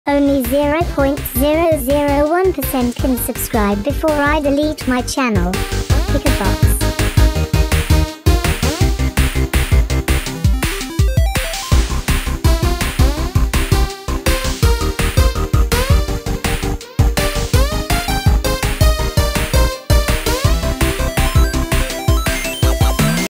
Only 0.001% can subscribe before I delete my channel. Pick a box.